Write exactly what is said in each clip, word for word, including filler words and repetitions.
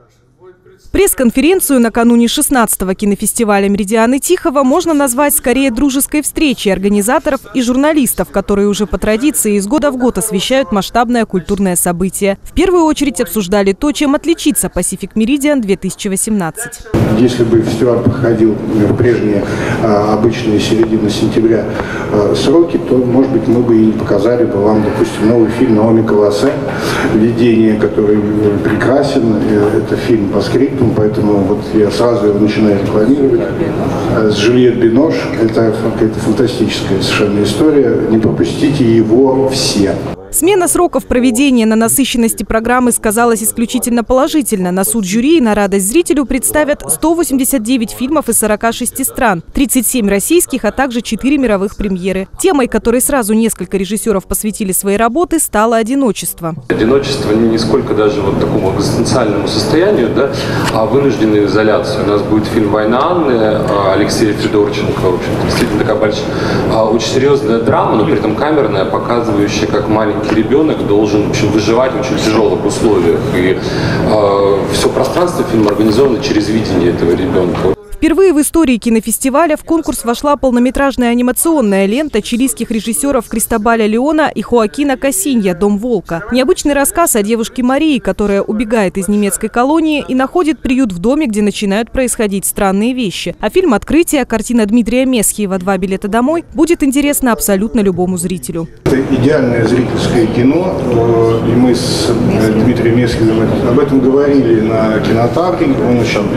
Пресс-конференцию накануне шестнадцатого кинофестиваля «Меридианы Тихого» можно назвать скорее дружеской встречей организаторов и журналистов, которые уже по традиции из года в год освещают масштабное культурное событие. В первую очередь обсуждали то, чем отличится Pacific Meridian две тысячи восемнадцать. Если бы фестиваль проходил в прежние обычные середины сентября сроки, то, может быть, мы бы и не показали бы вам, допустим, новый фильм Наоми Кавасе «Видение», который прекрасен. Это фильм по скрипту. Поэтому вот я сразу его начинаю рекламировать. С Жюльет Бинош. Это какая-то фантастическая совершенно история. Не пропустите его все. Смена сроков проведения на насыщенности программы сказалась исключительно положительно. На суд жюри и на радость зрителю представят сто восемьдесят девять фильмов из сорока шести стран, тридцать семь российских, а также четыре мировых премьеры. Темой, которой сразу несколько режиссеров посвятили свои работы, стало одиночество. Одиночество не сколько даже вот такому экзистенциальному состоянию, да, а вынужденной изоляции. У нас будет фильм «Война Анны» Алексея Федорченко. В общем, действительно такая большая, очень серьезная драма, но при этом камерная, показывающая, как маленький ребенок должен, в общем, выживать в очень тяжелых условиях. И э, все пространство фильма организовано через видение этого ребенка. Впервые в истории кинофестиваля в конкурс вошла полнометражная анимационная лента чилийских режиссеров Кристобаля Леона и Хоакина Касинья «Дом волка». Необычный рассказ о девушке Марии, которая убегает из немецкой колонии и находит приют в доме, где начинают происходить странные вещи. А фильм «Открытие», картина Дмитрия Месхиева «Два билета домой» будет интересно абсолютно любому зрителю. Это идеальное зрительское кино. И мы с Дмитрием Месхиевым об этом говорили на кинотавре. Он очень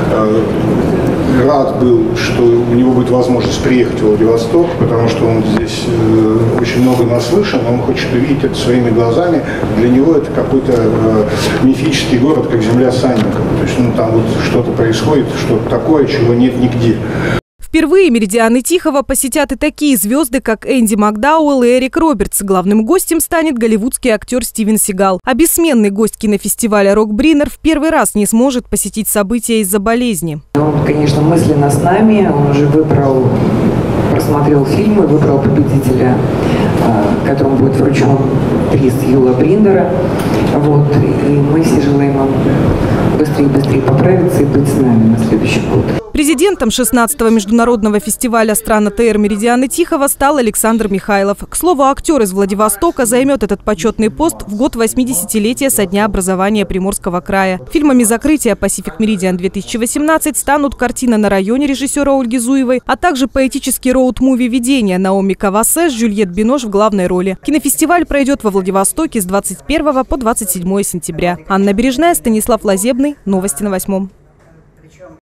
рад был, что у него будет возможность приехать в Владивосток, потому что он здесь э, очень много наслышан, он хочет увидеть это своими глазами. Для него это какой-то э, мифический город, как земля Санникова. То есть ну, там вот что-то происходит, что-то такое, чего нет нигде. Впервые «Меридианы Тихого» посетят и такие звезды, как Энди Макдауэлл и Эрик Робертс. Главным гостем станет голливудский актер Стивен Сигал. А бессменный гость кинофестиваля Рок Бринер в первый раз не сможет посетить события из-за болезни. Он, конечно, мысленно с нами. Он уже выбрал, просмотрел фильмы, выбрал победителя, которому будет вручен приз Юла Бриндера. Вот. И мы все желаем ему быстрее и быстрее поправиться и быть с нами на следующий год. Президентом шестнадцатого международного фестиваля стран АТР «Меридианы Тихого» стал Александр Михайлов. К слову, актер из Владивостока займет этот почетный пост в год восьмидесятилетия со дня образования Приморского края. Фильмами закрытия Pacific Meridian две тысячи восемнадцать станут «Картина на районе» режиссера Ольги Зуевой, а также поэтический роуд-муви «Видение» Наоми Кавасе с Жюльет Бинош в главной роли. Кинофестиваль пройдет во Владивостоке с двадцать первого по двадцать седьмое сентября. Анна Бережная, Станислав Лазебный. Новости на восьмом.